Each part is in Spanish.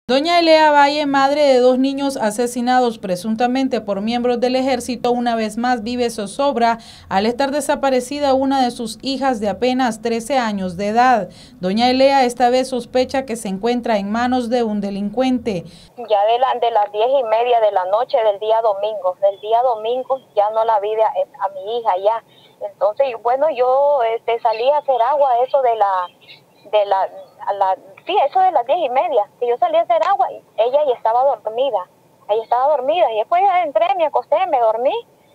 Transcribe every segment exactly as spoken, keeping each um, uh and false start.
Doña Elea Valle, madre de dos niños asesinados presuntamente por miembros del ejército, una vez más vive zozobra al estar desaparecida una de sus hijas de apenas trece años de edad. Doña Elea esta vez sospecha que se encuentra en manos de un delincuente. Ya de, la, de las diez y media de la noche del día domingo, del día domingo ya no la vi a, a mi hija ya. Entonces, bueno, yo este, salí a hacer agua, eso de la... de la, a la sí, eso de las diez y media, que yo salí a hacer agua, y ella ya estaba dormida, ella estaba dormida, y después ya entré, me acosté, me dormí,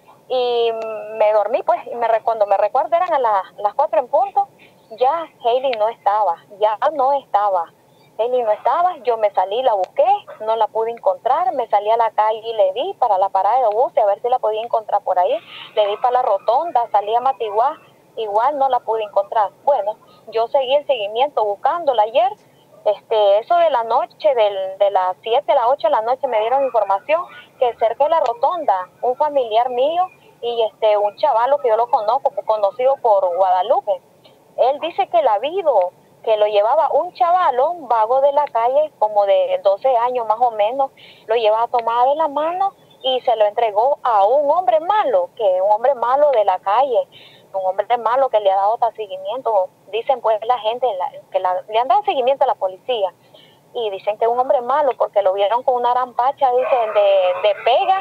y me dormí, pues, y me, cuando me recuerdo eran a la, las cuatro en punto, ya Hailey no estaba, ya no estaba, Hailey no estaba, yo me salí, la busqué, no la pude encontrar, me salí a la calle y le di para la parada de bus, a ver si la podía encontrar por ahí, le di para la rotonda, salí a Matiguá, igual no la pude encontrar. Bueno, yo seguí el seguimiento buscándola ayer, este, eso de la noche, del, de las siete a las ocho de la noche me dieron información que cerca de la rotonda, un familiar mío y este un chavalo que yo lo conozco, conocido por Guadalupe, él dice que la ha habido, que lo llevaba un chavalo, un vago de la calle, como de doce años más o menos, lo llevaba tomada de la mano y se lo entregó a un hombre malo, que un hombre malo de la calle, un hombre malo que le ha dado seguimiento, dicen pues la gente la, que la, le han dado seguimiento a la policía, y dicen que es un hombre malo porque lo vieron con una rampacha, dicen, de, de pega,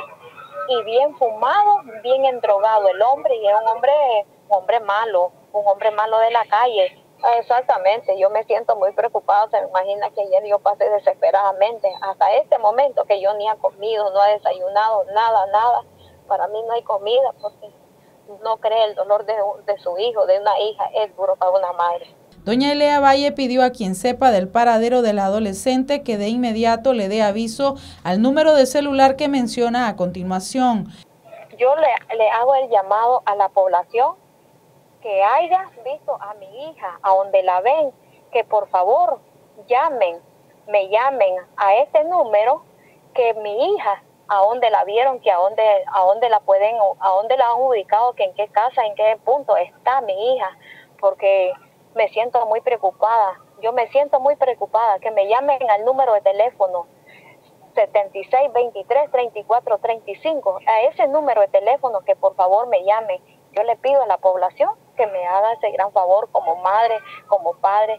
y bien fumado, bien endrogado el hombre, y es un hombre, un hombre malo, un hombre malo de la calle. Exactamente, yo me siento muy preocupada, se me imagina que ayer yo pasé desesperadamente, hasta este momento que yo ni he comido, no he desayunado, nada, nada, para mí no hay comida porque no cree el dolor de, de su hijo, de una hija, es duro para una madre. Doña Elea Valle pidió a quien sepa del paradero del adolescente que de inmediato le dé aviso al número de celular que menciona a continuación. Yo le, le hago el llamado a la población que haya visto a mi hija, a donde la ven, que por favor llamen, me llamen a este número, que mi hija, a dónde la vieron, que a dónde, a dónde la pueden, a dónde la han ubicado, que en qué casa, en qué punto está mi hija, porque me siento muy preocupada, yo me siento muy preocupada, que me llamen al número de teléfono setenta y seis, veintitrés, treinta y cuatro, treinta y cinco, a ese número de teléfono que por favor me llamen. Yo le pido a la población que me haga ese gran favor como madre, como padre,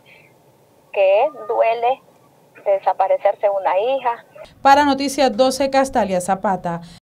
que duele desaparecerse una hija. Para Noticias doce, Castalia Zapata.